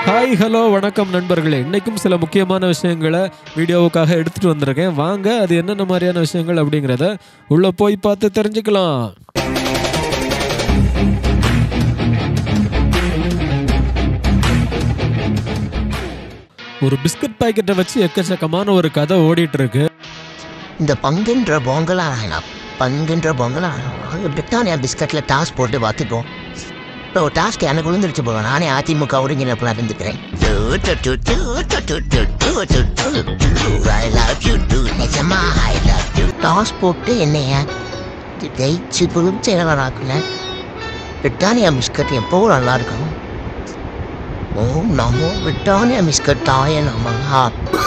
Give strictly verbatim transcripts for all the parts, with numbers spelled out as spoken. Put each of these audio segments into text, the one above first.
Hi hello வணக்கம் நண்பர்களே. இன்னைக்கும் சில முக்கியமான விஷயங்களை வீடியோவுக்காக எடுத்துட்டு வந்திருக்கேன். வாங்க அது என்னென்ன மாதிரியான விஷயங்கள் அப்படிங்கிறத உள்ள போய் பார்த்து தெரிஞ்சுக்கலாம். ஒரு பிஸ்கட் பாக்கெட்டை வச்சு எக்கச்சக்கமான ஒரு கதை ஓடிட்டு இருக்கு. இந்த பங்குன்ற பொங்கலா பங்குன்ற பொங்கலா பிரிட்டானியா பிஸ்கட்ல டாஸ் போட்டு பார்த்துப்போம். இப்போ டாஸ்க்கு எனக்கு விழுந்துருச்சு போக நானே அதிமுக ஒருங்கிணைப்பில் இருந்துக்கிறேன். டாஸ் போட்டு என்னைய ஜெயிச்சு புதும் செயலாக்குல பிரிட்டானியா பிஸ்கட் எப்போவும் நல்லா இருக்கும். ஓம் நமோ பிரிட்டானியா பிஸ்கட் தாய நமஹா.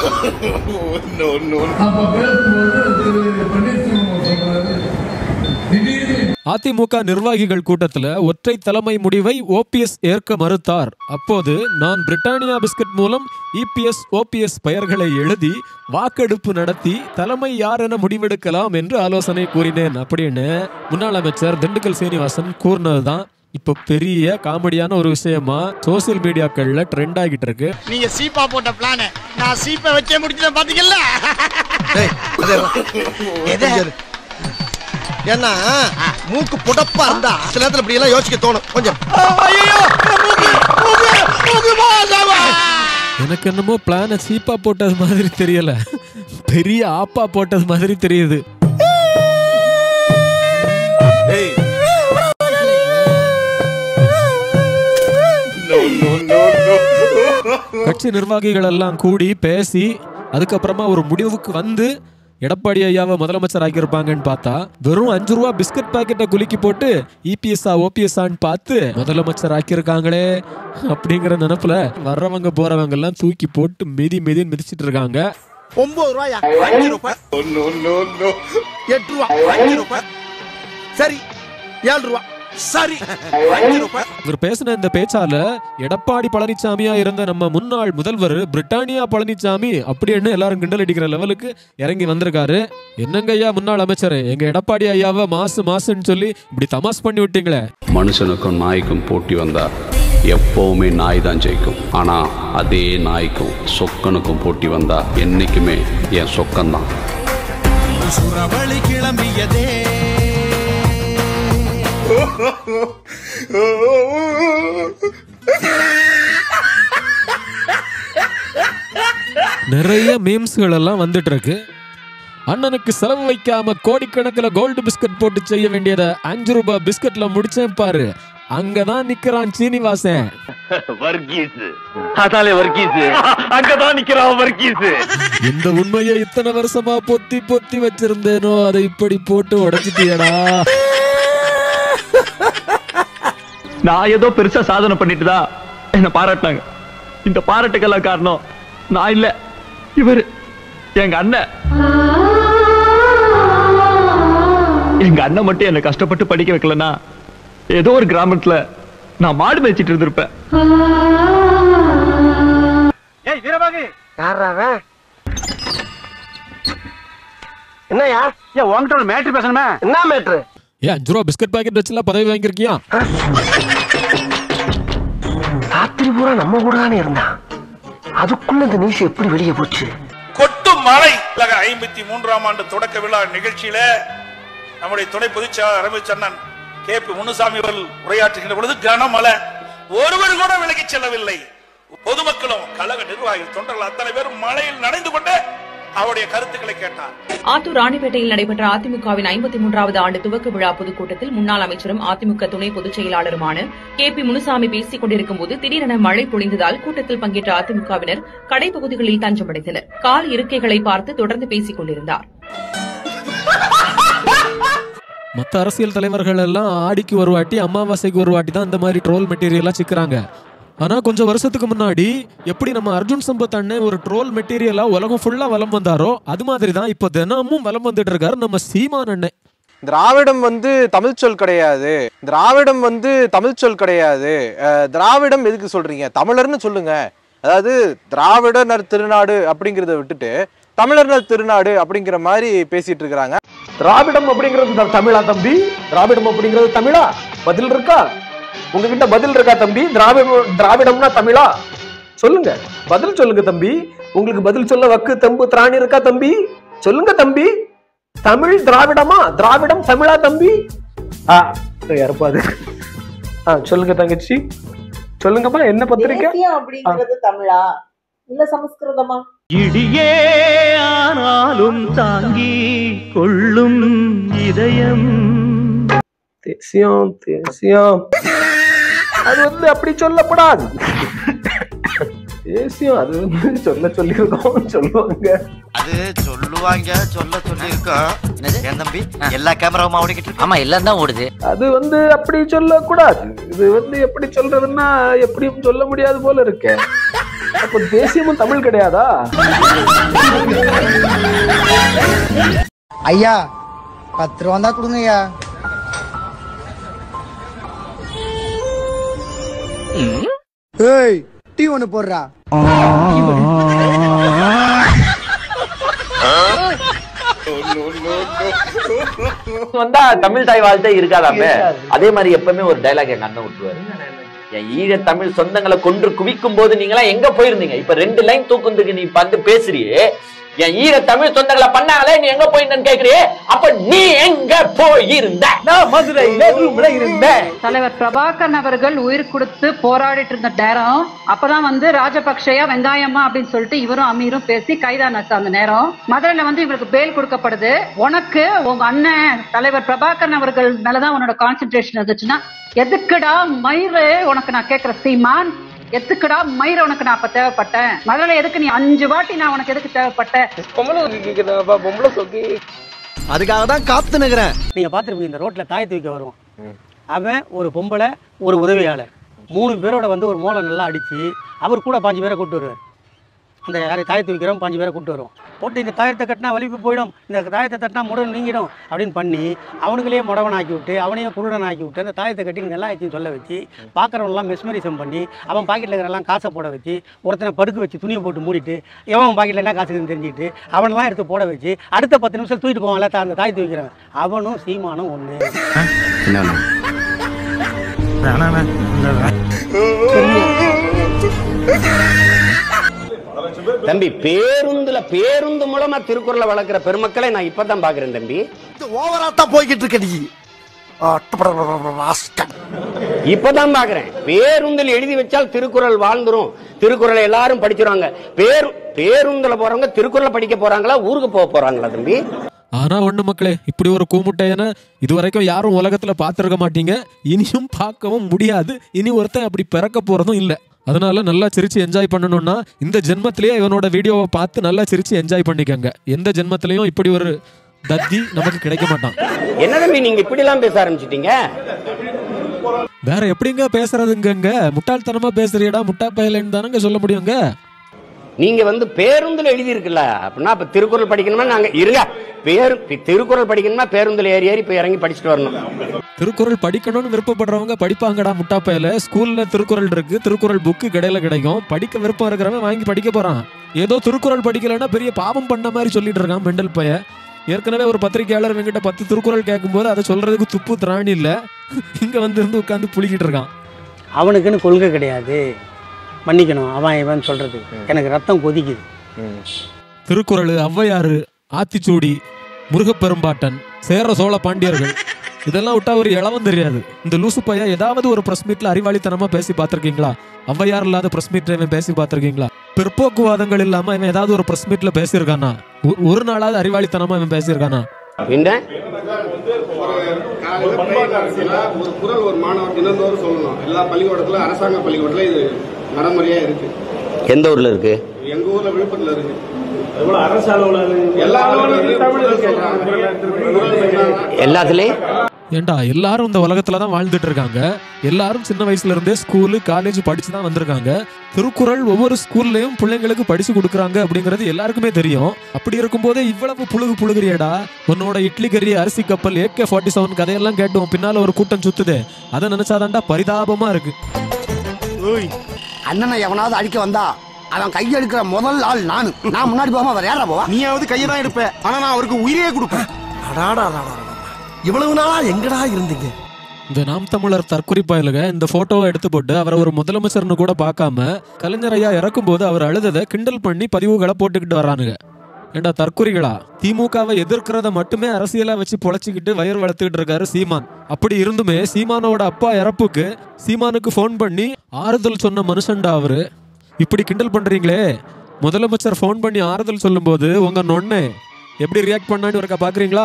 அதிமுக நிர்வாகிகள் கூட்டத்தில் ஒற்றை தலைமை முடிவை ஓபிஎஸ் ஏற்க மறுத்தார். அப்போது நான் பிரிட்டானியா பிஸ்கட் மூலம் இபிஎஸ் ஓபிஎஸ் பெயர்களை எழுதி வாக்கெடுப்பு நடத்தி தலைமை யார் என முடிவெடுக்கலாம் என்று ஆலோசனை கூறினேன் அப்படின்னு முன்னாள் அமைச்சர் திண்டுக்கல் சீனிவாசன் கூறினதுதான் இப்போ பெரிய காமெடியான ஒரு விஷயமா சோசியல் மீடியாக்கள்ல ட்ரெண்ட் ஆகிட்டு இருக்கு. நீங்க சீப்பா போட்ட பிளான் நான் சீப்பை வச்சே முடிச்சிட்டேன் பாத்தீங்கல்ல. ஏன்னா மூக்கு புடப்பா இருந்தா சில நேரத்துல இப்படி எல்லாம் யோசிக்க தோணும் கொஞ்சம். எனக்கு என்னமோ பிளான சீப்பா போட்டது மாதிரி தெரியல, பெரிய ஆப்பா போட்டது மாதிரி தெரியுது. கட்சி நிர்வாகிகள் எல்லாம் கூடி பேசி அதுக்கப்புறமா ஒரு முடிவுக்கு வந்து எடப்பாடி ஐயாவை முதலமைச்சர் ஆக்கியிருப்பாங்கன்னு பார்த்தா வெறும் அஞ்சு ரூபா பிஸ்கட் பாக்கெட்டை குலுக்கி போட்டு இபிஎஸ்ஆ ஓபிஎஸ்ஆன்னு பார்த்து முதலமைச்சர் ஆக்கியிருக்காங்களே அப்படிங்கிற நினைப்புல வர்றவங்க போறவங்க எல்லாம் தூக்கி போட்டு மிதி மிதி மிதிச்சிட்டு இருக்காங்க. ஒன்பது ரூபாயா அஞ்சு ரூபாய் எட்டு ரூபா அஞ்சு ரூபாய் சரி ஏழு ரூபா சரி அஞ்சு ரூபாய். இவர் பேசின இந்த பேச்சால எடப்பாடி பழனிசாமியா இருந்த நம்ம முன்னாள் முதல்வர் பிரிட்டானியா பழனிசாமி அப்படின்னு எல்லாரும் கிண்டல் அடிக்கிற லெவலுக்கு இறங்கி வந்திருக்காரு. என்னங்க ஐயா முன்னாள் அமைச்சர், எங்க எடப்பாடி ஐயாவை மாசு மாசுன்னு சொல்லி இப்படி தமாஸ் பண்ணி விட்டீங்களே. மனுஷனுக்கும் நாய்க்கும் போட்டி வந்தா எப்பவுமே நாய் தான் ஜெயிக்கும். ஆனா அதே நாய்க்கும் சொக்கனுக்கும் போட்டி வந்தா என்னைக்குமே என் சொக்கன் தான். சுரவழி கிளம்பியதே நிறைய மீம்ஸ்கள் எல்லாம் வந்துட்டு இருக்கு. அண்ணனுக்கு செலவு வைக்காம கோடிக்கணக்கில் கோல்டு பிஸ்கட் போட்டு செய்ய வேண்டியதை அஞ்சு ரூபாய் பிஸ்கட்ல முடிச்சேன் பாரு, அங்கதான் நிக்கிறான் சீனிவாசன். இந்த உண்மையை இத்தனை வருஷமா பொத்தி பொத்தி வச்சிருந்தேனோ அதை இப்படி போட்டு உடைச்சிட்டியடா. நான் ஏதோ பெருசா சாதனை பண்ணிட்டுதா என்ன பாராட்டினாங்க. இந்த பாராட்டுக்கெல்லாம் காரணம் நான் இல்ல, இவரு எங்க அண்ணன். எங்க அண்ணன் மட்டும் என்ன கஷ்டப்பட்டு படிக்க வைக்கலன்னா ஏதோ ஒரு கிராமத்துல நான் மாடு மேய்ச்சிட்டு இருந்திருப்பேன். ஏய் வீரபாகு யாராவே என்னையா ஏன் உன்கிட்ட ஒரு மேட்ரு பேசணுமே. என்ன மேட்ரு? ஏன் அஞ்சு ரூபா பிஸ்கட் பாக்கெட் வச்சுலாம் பதவி வாங்கிருக்கியா? ராத்திரி பூரா நம்ம கூட தானே இருந்தான், அதுக்குள்ள இந்த நியூஸ் எப்படி வெளியே போச்சு? கொட்டும் மழை. ஐம்பத்தி மூன்றாம் ஆண்டு தொடக்க விழா நிகழ்ச்சியில நம்முடைய துணை பொதுச்செயலாளர் ரமேஷ் கே பி முனுசாமி அவர்கள் உரையாற்றுகின்ற பொழுது கனமழை, ஒருவர் கூட விலகி செல்லவில்லை. பொதுமக்களும் கழக நிர்வாகிகள் தொண்டர்கள் அத்தனை பேரும் மழையில் நனைந்து கொண்டு அவருடைய கருத்துக்களை கேட்டார். ஆத்தூர் ராணிப்பேட்டையில் நடைபெற்ற அதிமுகவின் ஐம்பத்தி மூன்றாவது ஆண்டு துவக்க விழா பொதுக்கூட்டத்தில் முன்னாள் அமைச்சரும் அதிமுக துணை பொதுச் செயலாளருமான கே பி முனுசாமி பேசிக் கொண்டிருக்கும் போது திடீரென மழை பொழிந்ததால் கூட்டத்தில் பங்கேற்ற அதிமுகவினர் கடைப்பகுதிகளில் தஞ்சமடைந்தனர். கால் இருக்கைகளை பார்த்து தொடர்ந்து பேசிக் கொண்டிருந்தார். மற்ற அரசியல் தலைவர்கள் எல்லாம் ஆடிக்கு ஒரு வாட்டி அமாவாசைக்கு ஒரு வாட்டி தான் இந்த மாதிரி ட்ரோல் மெட்டீரியலா சிக்கிறாங்க. ஆனா கொஞ்சம் வருஷத்துக்கு முன்னாடி எப்படி நம்ம அர்ஜுன் சம்பத் அண்ணன் ஒரு ட்ரோல் மெட்டீரியலா உலகம் ஃபுல்லா வலம் வந்தாரோ அது மாதிரி தான் இப்போ தினமும் வலம் வந்துட்டு இருக்காரு நம்ம சீமான் அண்ணன். திராவிடம் வந்து தமிழ் சொல் கிடையாது, திராவிடம் வந்து தமிழ் சொல் கிடையாது, திராவிடம் எதுக்கு சொல்றீங்க, தமிழர்னு சொல்லுங்க. அதாவது திராவிடர் திருநாடு அப்படிங்கிறத விட்டுட்டு தமிழர் திருநாடு அப்படிங்கிற மாதிரி பேசிட்டு இருக்காங்க. திராவிடம் அப்படிங்கிறது தமிழா தம்பி? திராவிடம் அப்படிங்கிறது தமிழா? பதில் இருக்கா உங்ககிட்ட? பதில் இருக்கா தம்பி? திராவிடம் திராவிடம்னா தமிழா? சொல்லுங்க, பதில் சொல்லுங்க தம்பி. உங்களுக்கு பதில் சொல்ல வக்கு தெம்பு திராணி இருக்கா தம்பி? சொல்லுங்க தம்பி. தமிழ் திராவிடமா, திராவிடம் தமிழா தம்பி? ஆ யாருப்பாது? ஆ சொல்லுங்க தங்கச்சி, சொல்லுங்கம்மா. என்ன பத்திரிக்கை அப்படிங்கிறது தமிழா இல்ல சமஸ்கிருதமா? இடியே ஆனாலும் தாங்கி கொள்ளும் இதயம். தேசியம் தேசியம் அது வந்து அப்படி சொல்லப்படாது. தேசியம் அது வந்து சொல்ல சொல்லியிருக்கோம், சொல்லுவாங்க. அது சொல்லுவாங்க, சொல்ல சொல்லியிருக்கோம். என் தம்பி எல்லா கேமராவும் ஓடிக்கிட்டு. ஆமா, எல்லாம் தான் ஓடுது. அது வந்து அப்படி சொல்லக்கூடாது. இது வந்து எப்படி சொல்றதுன்னா எப்படியும் சொல்ல முடியாது போல இருக்கு. அப்போ தேசியமும் தமிழ் கிடையாதா? ஐயா பத்து ரூபா தான் கொடுங்க ஐயா. ஏய் டீ ஒண்ணு போடுறா. வந்தா தமிழ் தாய் வாழ்த்தே இருக்காதாமே. அதே மாதிரி எப்பவுமே ஒரு டைலாக் எங்க அண்ணன் விட்டுருவாரு. என் ஈழ தமிழ் சொந்தங்களை கொன்று குவிக்கும் போது நீங்களா எங்க போயிருந்தீங்க? இப்ப ரெண்டு லைன் தூக்குறதுக்கு நீ வந்து பேசுறியே. என் ஈழ தமிழ் சொந்தங்களை பண்ணாங்களே, நீ எங்க போயிருந்தேன்னு கேக்குறியே. அப்ப நீ எங்க போயிருந்த? நான் மதுரையில ரூம்ல இருந்தேன். தலைவர் பிரபாகரன் அவர்கள் உயிர் கொடுத்து போராடிட்டு இருந்த நேரம், அப்பதான் வந்து ராஜபக்ஷயா வெங்காயமா அப்படின்னு சொல்லிட்டு இவரும் அமீரும் பேசி கைதானாச்சு. அந்த நேரம் மதுரையில வந்து இவருக்கு பேல் கொடுக்கப்படுது. உனக்கு உங்க அண்ணன் தலைவர் பிரபாகரன் அவர்கள் மேலதான் உன்னோட கான்சென்ட்ரேஷன் இருந்துச்சுன்னா எதுக்குடா மயிறு உனக்கு நான் கேக்குற சீமான், எதுக்குடா மயிர உனக்கு நான் அப்ப தேவைப்பட்டேன்? மதுரையில எதுக்கு நீ அஞ்சு வாட்டி நான் உனக்கு எதுக்கு தேவைப்பட்டேன்? அதுக்காக தான் காத்து நிக்கிறேன். நீங்க பாத்துருப்பீங்க, இந்த ரோட்ல தாய் தூக்க வருவோம். அவன் ஒரு பொம்பளை, ஒரு உதவியாளர், மூணு பேரோட வந்து ஒரு மோளை நல்லா அடிச்சு அவர் கூட பாஞ்சு பேரை கூட்டு வருவார். அந்த யாரை தாயத்தை வைக்கிறோம் பாஞ்சு பேரை கூப்பிட்டு வருவோம். போட்டு இந்த தாயத்தை கட்டினா வலிப்பு போயிடும், இந்த தாயத்தை தட்டினா முடன் நீங்கிடும் அப்படின்னு பண்ணி அவனுங்களே முடவன் ஆக்கி விட்டு அவனையும் குருடன் ஆக்கி விட்டு அந்த தாயத்தை கட்டி நல்லா ஆச்சுன்னு சொல்ல வச்சு பார்க்குறவங்களாம் மெஸ்மரிசம் பண்ணி அவன் பாக்கெட்டில் இருக்கிறலாம் காசை போட வச்சு ஒருத்தனை படுக்க வச்சு துணியை போட்டு மூடிட்டு எவன் பாக்கெட்டில் என்ன காசுன்னு தெரிஞ்சுட்டு அவனெல்லாம் எடுத்து போட வச்சு அடுத்த பத்து நிமிஷம் தூக்கிட்டு போவான்ல அந்த தாயத்தை வைக்கிறவன் அவனும் சீமானும் ஒன்று. தம்பி பேருந்துல பேருந்து மூலமா திருக்குறளை வளர்க்கிற பெருமக்களை நான் இப்பதான் பாக்குறேன் தம்பி. ஓவராத்தான் போய்கிட்டு இருக்க. நீ இப்பதான் பாக்குறேன். பேருந்தில் எழுதி வச்சால் திருக்குறள் வாழ்ந்துரும், திருக்குறளை எல்லாரும் படிச்சிருவாங்க. பேரு பேருந்துல போறவங்க திருக்குறளை படிக்க போறாங்களா, ஊருக்கு போக போறாங்களா தம்பி? ஆனா ஒண்ணு மக்களே, இப்படி ஒரு கூமுட்டையன இதுவரைக்கும் யாரும் உலகத்துல பாத்திருக்க மாட்டீங்க, இனியும் பார்க்கவும் முடியாது. இனி ஒருத்தன் அப்படி பிறக்க போறதும் இல்ல. அதனால நல்லா சிரிச்சு என்ஜாய் பண்ணணும்னா இந்த ஜென்மத்திலேயே இவனோட வீடியோவை பார்த்து நல்லா சிரிச்சு என்ஜாய் பண்ணிக்கங்க. எந்த ஜென்மத்திலையும் இப்படி ஒரு தத்தி நமக்கு கிடைக்க மாட்டான். என்ன தம்பி நீங்க இப்படி எல்லாம் பேச ஆரம்பிச்சிட்டீங்க? வேற எப்படிங்க பேசுறதுங்க? முட்டாள்தனமா பேசுறியடா முட்டா பயலன்னு தானங்க சொல்ல முடியுங்க. நீங்க வந்து பேருந்துல எழுதி இருக்குல்ல, அப்படின்னா இப்ப திருக்குறள் படிக்கணுமா நாங்க இருங்க பேரு திருக்குறள் படிக்கணுமா பேருந்துல ஏறி ஏறி போய் இறங்கி படிச்சுட்டு வரணும். திருக்குறள் படிக்கணும்னு விருப்பப்படுறவங்க படிப்பாங்கடா முட்டா பயல. ஸ்கூல்ல திருக்குறள் இருக்கு, திருக்குறள் புக்கு கடையில கிடைக்கும். படிக்க விருப்பம் இருக்கிறவன் வாங்கி படிக்க போறான். ஏதோ திருக்குறள் படிக்கலன்னா பெரிய பாவம் பண்ண மாதிரி சொல்லிட்டு இருக்கான் மெண்டல் பைய. ஏற்கனவே ஒரு பத்திரிகையாளர் என்கிட்ட பத்து திருக்குறள் கேட்கும் போது அதை சொல்றதுக்கு துப்பு திராணி இல்ல, இங்க வந்து இருந்து உட்காந்து புளிக்கிட்டு இருக்கான். அவனுக்குன்னு கொள்கை கிடையாது, மன்னிக்கணும் அவன் இவன் சொல்றது எனக்கு ரத்தம் கொதிக்குது. திருக்குறள், ஔவையாறு, ஆத்திச்சூடி, முருகப்பெரும்பாட்டன், சேர சோழ பாண்டியர்கள் இதெல்லாம் விட்டா ஒரு இளவும் தெரியாது. இந்த லூசு பையா ஏதாவது ஒரு பிரஸ் மீட்ல அறிவாளித்தனமா பேசி பார்த்திருக்கீங்களா? ஔவையார் இல்லாத பிரஸ் மீட்ல இவன் பேசி பார்த்திருக்கீங்களா? பிற்போக்குவாதங்கள் இல்லாம இவன் ஏதாவது ஒரு பிரஸ் மீட்ல பேசியிருக்கானா? ஒரு நாளாவது அறிவாளித்தனமா இவன் பேசியிருக்கானா? ஒரு குறள் ஒரு மாணவர் தினந்தோறும் சொல்லணும். எல்லா பள்ளிக்கூடத்துல அரசாங்க பள்ளிக்கூடத்துல இது நடைமுறையா இருக்கு. எந்த ஊர்ல இருக்கு? எங்க ஊர்ல விழுப்புரத்துல இருக்கு. எல்லாத்துலயும் ஏண்டா எல்லாரும் இந்த உலகத்துலதான் வாழ்ந்துட்டு இருக்காங்க. எல்லாரும் சின்ன வயசுல இருந்தே ஸ்கூலு காலேஜ் படிச்சுதான் வந்திருக்காங்க. திருக்குறள் ஒவ்வொரு ஸ்கூல்லயும் பிள்ளைங்களுக்கு படிச்சு கொடுக்குறாங்க அப்படிங்கிறது எல்லாருக்குமே தெரியும். அப்படி இருக்கும் போதே இவ்வளவு புழுகு புழுகிறியடா. உன்னோட இட்லி கறி, அரிசி கப்பல், ஏகே ஃபார்ட்டி செவன் கதையெல்லாம் கேட்டோம். பின்னால ஒரு கூட்டம் சுத்துது. அதை நினைச்சாதான்டா பரிதாபமா இருக்கு. அண்ணனை எவனாவது அடிக்க வந்தா அவன் கையெடுக்கிற முதல் ஆள் நானு. நான் முன்னாடி போகாம வேற யாரா போவா? நீயாவது கையை தான் எடுப்ப, ஆனா நான் அவருக்கு உயிரே கொடுப்பேன். அடாடா இவ்வளவு நாளா எங்கடா இருந்தீங்க? இந்த நாம் தமிழர் தற்குறி பயலுக இந்த போட்டோவை எடுத்து போட்டு அவரை ஒரு முதலமைச்சர்னு கூட பார்க்காம கலைஞர் ஐயா இறக்கும் போது அவர் அழுததை கிண்டல் பண்ணி பதிவுகளை போட்டுக்கிட்டு வரானுங்க. ஏண்டா தற்குறிகளா, திமுகவை எதிர்க்கிறத மட்டுமே அரசியலா வச்சு பொழைச்சிக்கிட்டு வயிறு வளர்த்துக்கிட்டு இருக்காரு சீமான். அப்படி இருந்துமே சீமானோட அப்பா இறப்புக்கு சீமானுக்கு போன் பண்ணி ஆறுதல் சொன்ன மனுஷன்டா அவரு. இப்படி கிண்டல் பண்றீங்களே, முதலமைச்சர் போன் பண்ணி ஆறுதல் சொல்லும் போது உங்க நொண்ணே எப்படி ரியாக்ட் பண்ணான்னு இருக்கா பாக்குறீங்களா?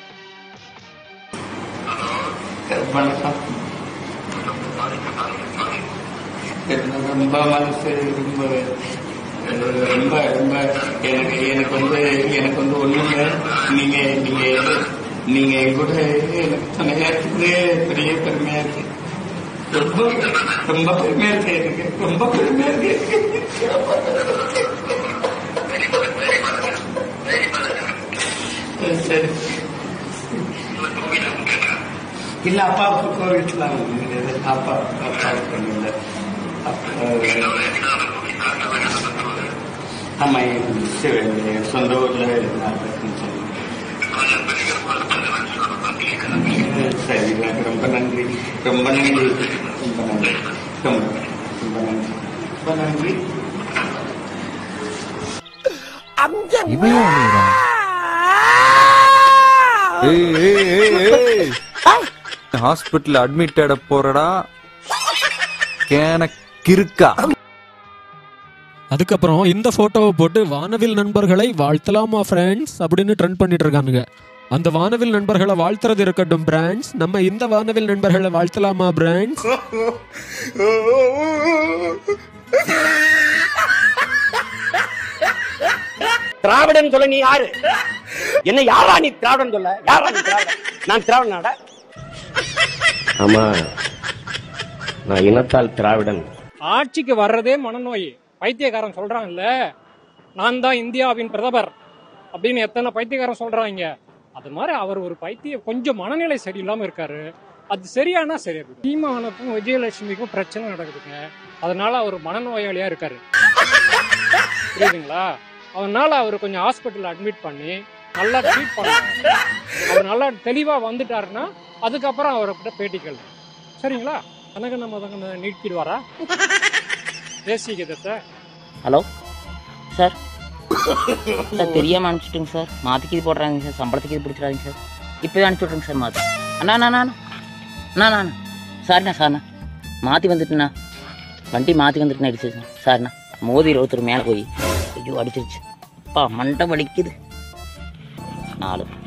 ரொம்ப மனசு ரொம்ப ரொம்ப ரொம்ப எனக்கு எனக்கு வந்து எனக்கு வந்து ஒண்ணுங்க, நீங்க நீங்க நீங்க கூட எனக்கு துணையா இருக்குது, பெரிய பெருமையா இருக்கு. ரொம்ப ரொம்ப பெருமையா இருக்கு எனக்கு, ரொம்ப பெருமையா இருக்கு. சரி இல்ல அப்பாவுக்கு கோவிட்லாம் அப்பா அப்பாவுக்கு பண்ணல. ஆமா சொந்த ஊர்ல சரி ரொம்ப நன்றி ரொம்ப நன்றி ரொம்ப நன்றி ரொம்ப ரொம்ப நன்றி ரொம்ப நன்றி. ஹாஸ்பிட்டல் அட்மிட்டட போறடா கேன கிறுக்கா. அதுக்கப்புறம் இந்த போட்டோவை போட்டு வானவில் நண்பர்களை வாழ்த்தலாமா ஃப்ரெண்ட்ஸ் அப்படின்னு ட்ரெண்ட் பண்ணிட்டு இருக்கானுங்க. அந்த வானவில் நண்பர்களை வாழ்த்துறது இருக்கட்டும் பிராண்ட்ஸ், நம்ம இந்த வானவில் நண்பர்களை வாழ்த்தலாமா பிராண்ட்ஸ்? திராவிடன் சொல்ல நீ யாரு? என்ன யாரா நீ திராவிடன் சொல்ல? யாரா நீ திராவிடன்? நான் திராவிடனாடா? ஆமா, நான் இனத்தால் திராவிடன். ஆட்சிக்கு வர்றதே மனநோய். பைத்தியக்காரன் சொல்றான்ல, நான் தான் இந்தியாவின் பிரதமர் அப்படின்னு எத்தனை பைத்தியக்காரன் சொல்றாங்க. அது மாதிரி அவர் ஒரு பைத்திய, கொஞ்சம் மனநிலை சரியில்லாம இருக்காரு. அது சரியானா சரி. சீமானுக்கும் விஜயலட்சுமிக்கும் பிரச்சனை நடக்குதுங்க, அதனால அவர் மனநோயாளியா இருக்காரு, புரியுதுங்களா? அதனால அவர் கொஞ்சம் ஹாஸ்பிட்டல் அட்மிட் பண்ணி நல்லா ட்ரீட் பண்ணாங்க. அவர் நல்லா தெளிவா வந்துட்டாருன்னா அதுக்கப்புறம் அவர்கிட்ட பேட்டிகள், சரிங்களா? எனக்கு நம்ம தங்க நீக்கிடுவாரா தேசிய கீதத்தை? ஹலோ சார், சார் தெரியாமல் அனுப்பிச்சுட்டுங்க சார். மாற்றிக்கு இது போடுறாங்க சார், சம்பளத்துக்கு இது பிடிச்சிடாதீங்க சார். இப்போவே அனுப்பிச்சி விட்ருங்க சார் மாற்றி. அண்ணா அண்ணா அண்ணா அண்ணா அண்ணா சார்ண்ணா சார்ண்ணா மாற்றி வந்துட்டுண்ணா, வண்டி மாற்றி வந்துட்டுண்ணா அடிச்சிருச்சு சார்ண்ணா. மோதி ஒருத்தர் மேலே போய் ஐயோ அடிச்சிருச்சு. அப்பா மண்டை வலிக்குது. நாலு